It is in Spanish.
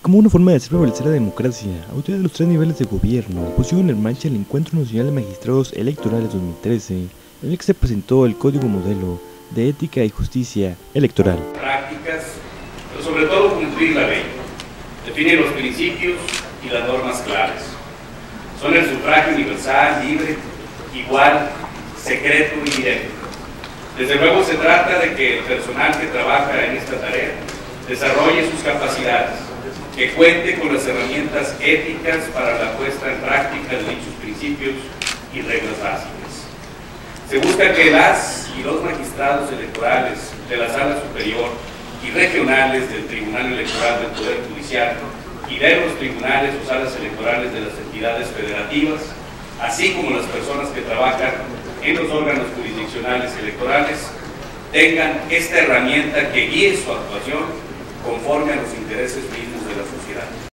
Como una forma de hacer prevalecer la democracia, autoridades de los tres niveles de gobierno pusieron en marcha el Encuentro Nacional de Magistrados Electorales 2013, en el que se presentó el Código Modelo de Ética y Justicia Electoral. Prácticas, pero sobre todo cumplir la ley. Define los principios y las normas claves. Son el sufragio universal, libre, igual, secreto y directo. Desde luego se trata de que el personal que trabaja en esta tarea desarrolle sus capacidades, que cuente con las herramientas éticas para la puesta en práctica de dichos principios y reglas básicas. Se busca que las y los magistrados electorales de la Sala Superior y regionales del Tribunal Electoral del Poder Judicial y de los tribunales o salas electorales de las entidades federativas, así como las personas que trabajan en los órganos jurisdiccionales electorales, tengan esta herramienta que guíe su actuación conforme a los intereses mismos de la sociedad.